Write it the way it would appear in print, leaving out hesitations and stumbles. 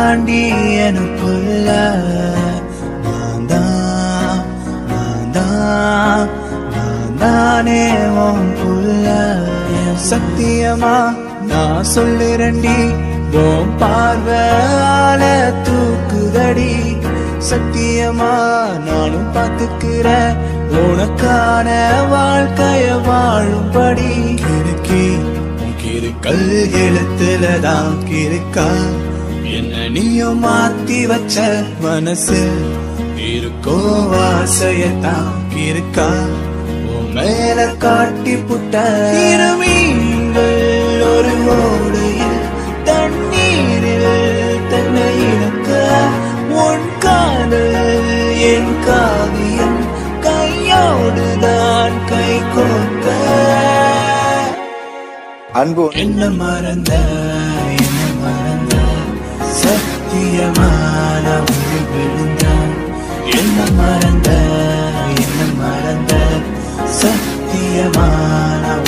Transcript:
தாண்டி எனக்குள்ள நான் தானே உன் புள்ள. சத்தியமா நான் சொல்லுறேன்டி, உன் பார்வையால தூக்குதடி. சத்தியமா நானும் பார்த்துக்கிறேன், உனக்கான வாழ்க்கைய வாழும்படி. கிறுக்கல் எழுத்துலதான் கிறுக்கா, என்ன நீயும் மாத்தி வச்ச மனசு இருக்கோ ஆசையத்தான் கிறுக்கா, உன் மேல காட்டி புட்ட. மீன்கள் ஒரு ஓடையில் தண்ணீரில் தன்னை இழக்க, உன் காதல் என் காவியம் கையோடுதான் கை கோர்க்க. அன்பு என்ன மறந்த சத்தியமான விழுந்த. என்ன மறந்த சத்தியமான